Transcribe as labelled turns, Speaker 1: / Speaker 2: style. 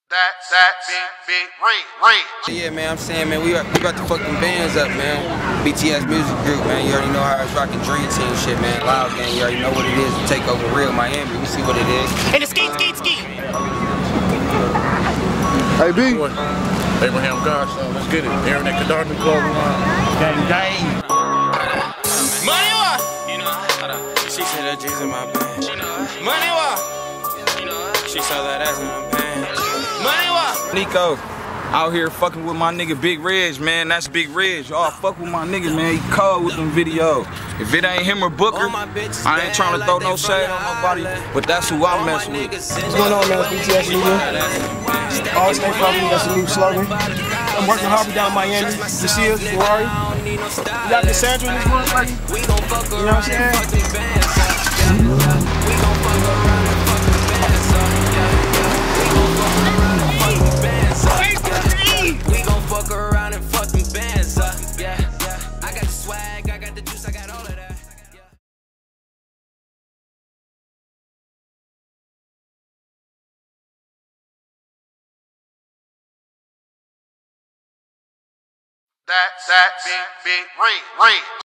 Speaker 1: That big ring.
Speaker 2: Yeah, man, I'm saying, man, we about to fuck them bands up, man. BTS music group, man. You already know how it's rocking Dream Team shit, man. Loud gang, you already know what it is to take over real Miami. We see what it is.
Speaker 3: And the ski.
Speaker 4: Hey, B.
Speaker 5: Abraham Godson, let's get it. Aaron at Cadarton Club.
Speaker 3: Gang. Money wa?
Speaker 2: She said that G's in my band.
Speaker 3: Money wa?
Speaker 2: She saw that ass in my band.
Speaker 3: Money wa?
Speaker 6: Nico, out here fucking with my nigga Big Reg, man. That's Big Reg. Y'all fuck with my nigga, man. He cold with them videos. If it ain't him or Booker, I ain't trying to throw no shade on nobody, but that's who I'm messing with.
Speaker 4: What's going on, man? It's BTS Miami. Always stay focused. That's a new slogan. I'm working hard down in Miami. You see us, Ferrari. We got Cassandra in this motherfucker. You know what I'm saying?
Speaker 1: That big ring.